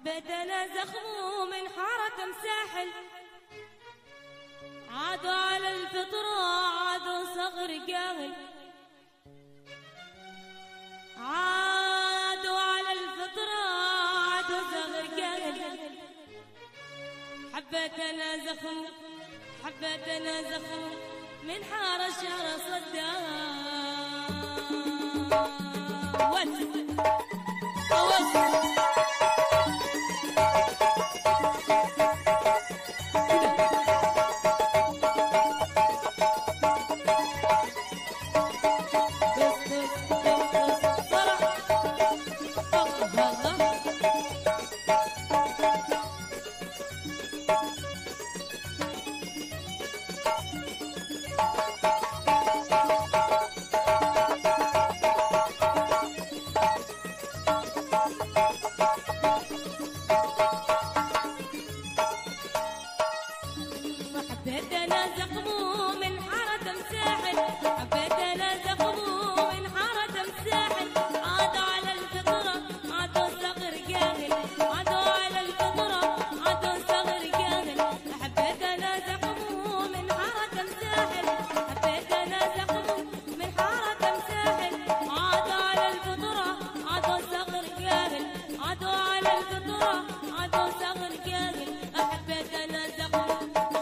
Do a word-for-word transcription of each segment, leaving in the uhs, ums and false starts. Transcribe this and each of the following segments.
حبيت انا زخمه من حارة مساحل، عادوا على الفطرة عادوا صغر جاهل، عادوا على الفطرة عادوا صغر جاهل. حبيت انا زخمه حبيت انا زخمه من حارة شهر صدام. حبيت انا زقمو من حارة مساحل، حبيت انا زقمو من حارة مساحل، عادوا على الفطرة عادوا صغر جاهل، عادوا على الفطرة عادوا صغر جاهل. حبيت انا زقمو من حارة مساحل، حبيت انا زقمو من حارة مساحل، عادوا على الفطرة عادوا صغر جاهل، عادوا على الفطرة عادوا صغر جاهل. حبيت انا زقمو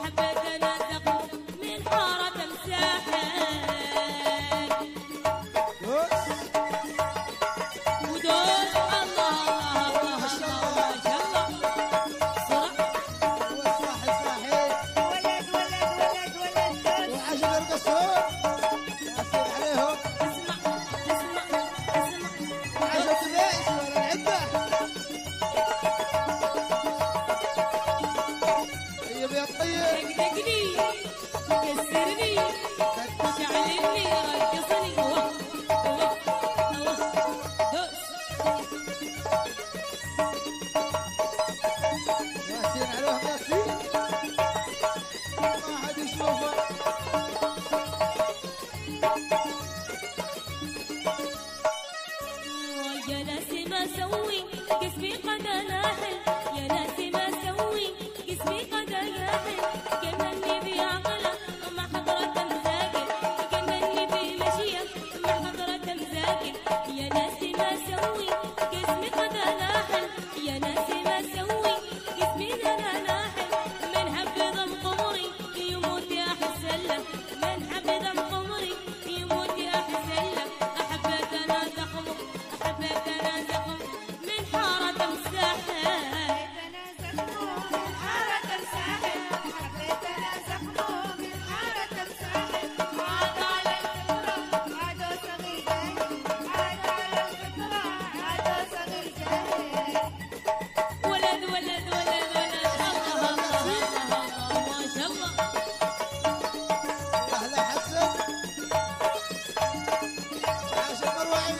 يا ناسي ما سوي جسمي قد ناحل، يا ناسي ما سوي جسمي قد ناحل، جنني بعقله مع حضرة مزاجل، جنني بمشيه مع حضرة مزاجل. يا ناسي ما سوي جسمي قد ناحل، يا ناسي ما سوي جسمي انا ناحل، من حب ضم قمري يموت يا حسله، من حب ضم قمري يموت يا حسله. حبيت انا زخمه حبيت انا زخم من حارة مساحل، حبيت انا زخمه من حارة مساحل، عادوا على الفطرة عادوا صغير جاهل، عادوا على الفطرة عادوا صغير جاهل. ولد ولد ولد ولد الله الله الله ما شاء الله. أهلا حسن عاش مروعي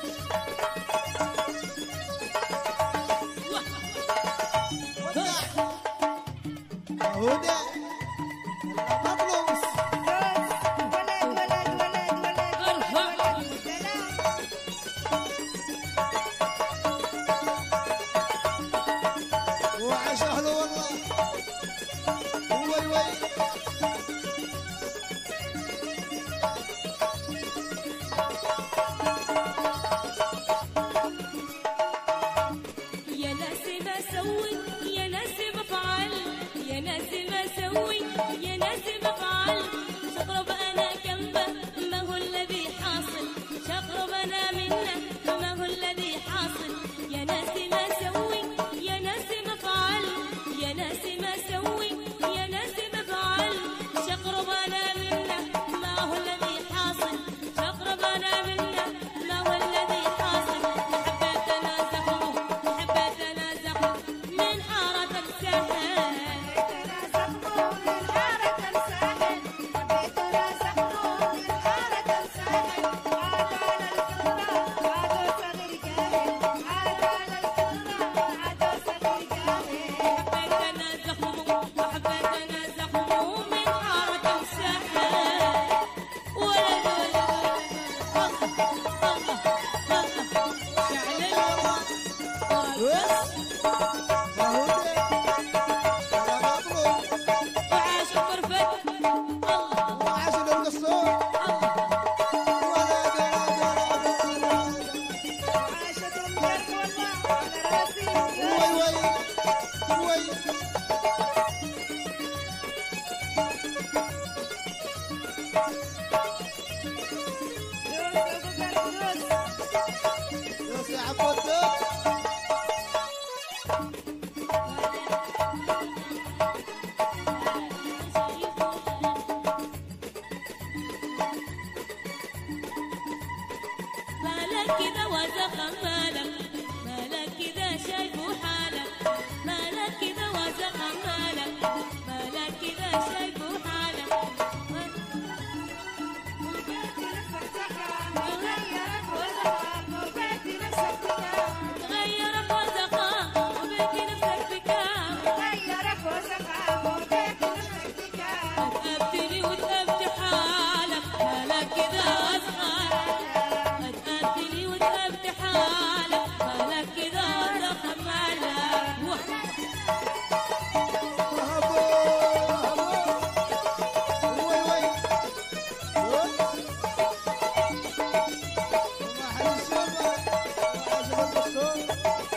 هدى مطلوس ولد ولد ولد ولد ولد وعاش أهله والله وي وي. يا ناسي ما سوي يا ناسي بفعل، يا ناسي ما سوي يا ناسي بفعل، شقرب انا جنبه ما هو الذي حاصل، شقرب انا منه ما هو الذي حاصل. يا ناسي ما سوي يا ناسي بفعل، يا ناسي ما سوي يا ناسي بفعل، شقرب انا منه ما هو الذي حاصل، شقرب انا منه ما هو الذي حاصل. حبيت انا زخمه حبيت انا زخمه من مهودة يا مطلوب وعاش برفت الله وعاش القصور ولا ولا عاشت رمضان والله على راسي وي وي وي يا سي عبود مالك كذا وزخم مالك مالك كذا شايفه حالك مالك كذا وزخم مالك مالك كذا شايفه حالك غيرك وزخم وبيتي نفسك بكام هتقابلني وتقابل حالك مالك كذا وزخم هتقابلني وتقابل حالك مالك كذا وزخم مالك مرحبا مرحبا وي وي وي وما حد يسمع وعاش القصور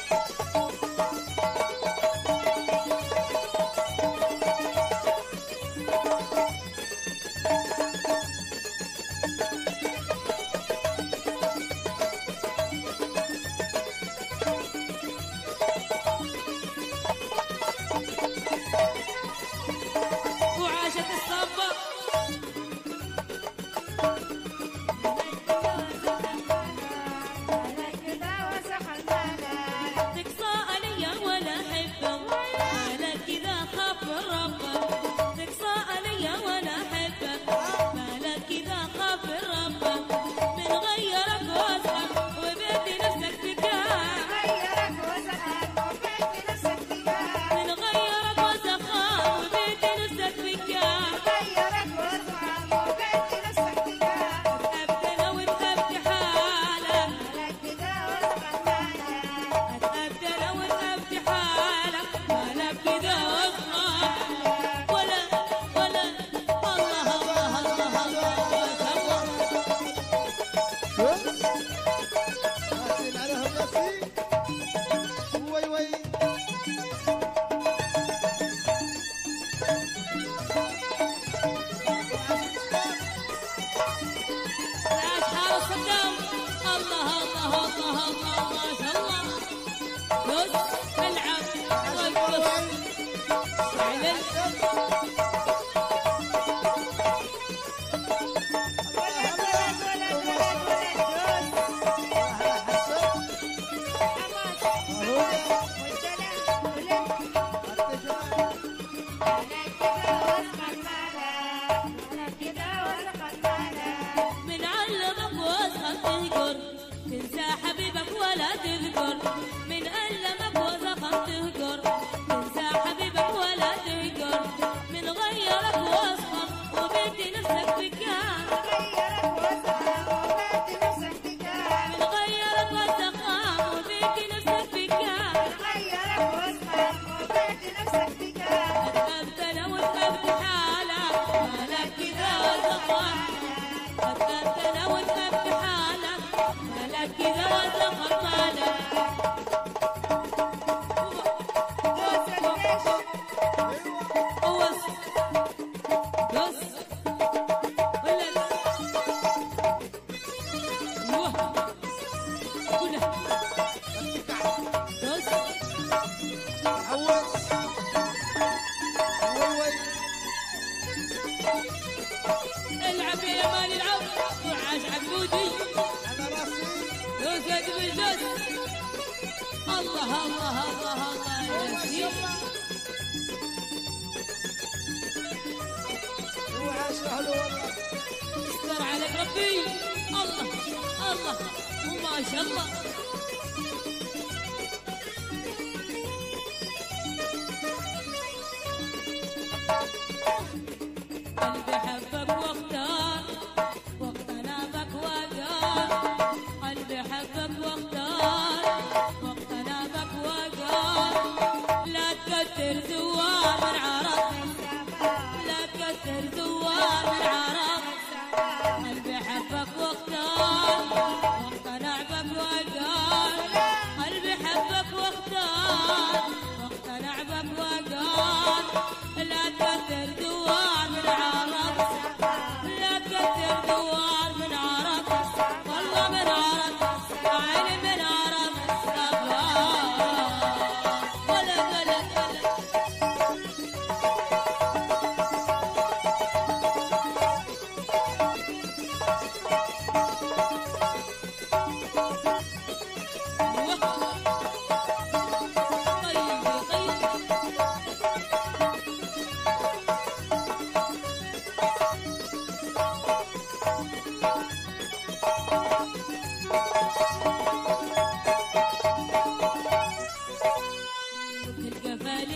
وعاشت الصبة تقصى عليا ولا حبك مالك كذا خاف من ربك تقصى عليا ولا حبك مالك كذا خاف من ربك من غيرك واصحك وبيتي نفسك بكام من غيرك وسخاء وبيتي نفسك بكام أبدل وتثبت حالك أبدل وتثبت حالك مالك كذا واصحك ولا ولا الله الله الله الله الله ياسين عليهم ياسين وي وي عاش حارس صدام الله الله الله الله ما شاء الله بص العب وقف على من علمك واسخر تهجر تنسى حبيبك ولا تذكر من علمك واسخر تهجر تنسى حبيبك ولا تهجر من غيرك واسخر وبيتي نفسك بكام من غيرك واسخر وبيتي نفسك بكام أبدل وتثبت حالك مالك كذا وسخر أبدل وتثبت حالك مالك كذا وسخر مالك قوس قص ولا ايوه كلها قص عوض وي وي العب يا يمان العب وعاش عبودي على راسي يوسف بالجد الله الله الله الله يا سيدي وعاش اهله والله استر عليك ربي الله الله وما شاء الله قلبي حبك واختار واقتنى بك وقار قلبي حبك واختار واقتنى بك وقار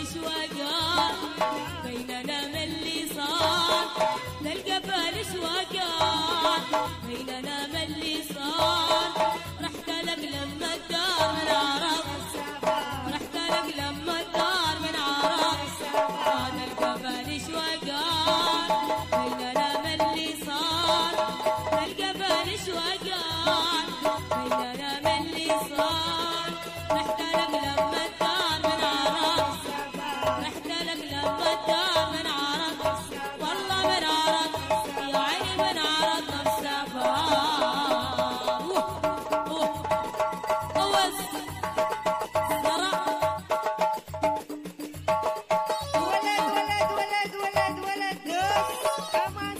الاشواقات بيننا من اللي صار للقبل اشواقات بيننا من اللي صار رحت لك لما الدار من عرب رحت لك لما الدار من عرب هذا القبل اشواقات بيننا من اللي صار للقبل اشواقات بيننا من اللي صار رحت لك لما الدار من عرب رحت لك لما الدار من عرب والله من عرب يا عيني من عرب السفار اوس زرع ولد ولد ولد ولد ولد دوس حماس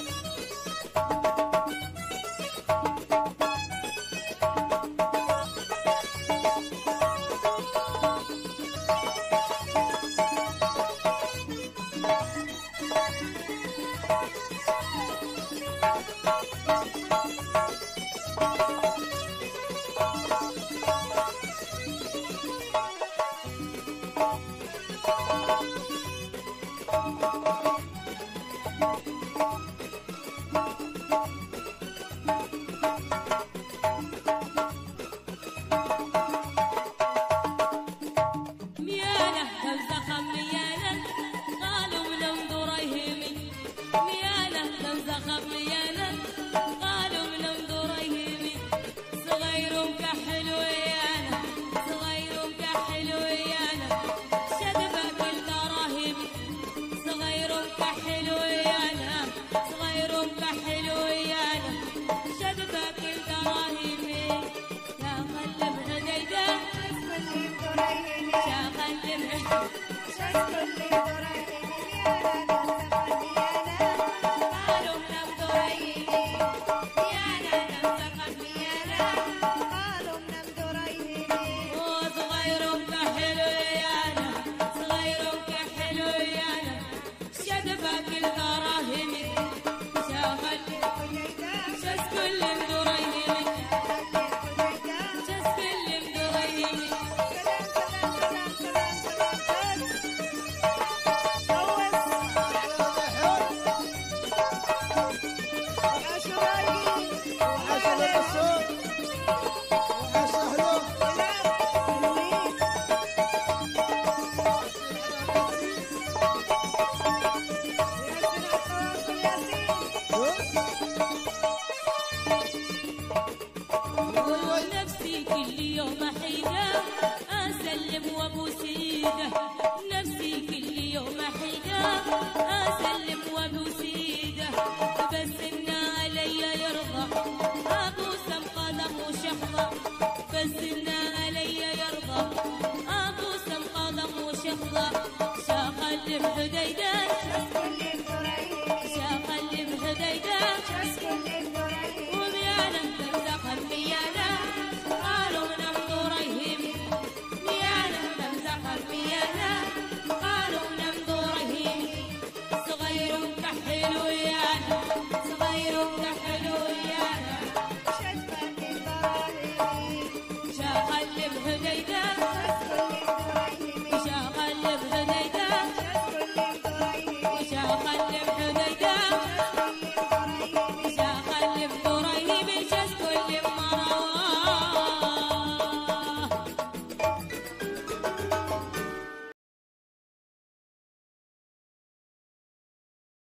ميانة تنزخم ميانة قالوا من انظر يهمي ميانة تنزخم ميانة قالوا من انظر يهمي صغير ومكحل ويانا صغير ومكحل ويانا شدبك الدراهم صغير ومكحل ويانا صغير ومكحل ويانا شدبك الدراهم يا خلف عديده كل الدريني يا خلف شاش كل الدريني يا لا تسمعني انا قالوا من الدريني يانا نمسكت يانا قالوا من الدريني وصغير وكحل ويانا صغير وكحل ويانا شدبك الدراهم شاغل شاش كل مدريهم شاش كل مدريهم وعاش على الصوت وعاش أهله ونفسي كل يوم حيدة أسلم وأبوس إيده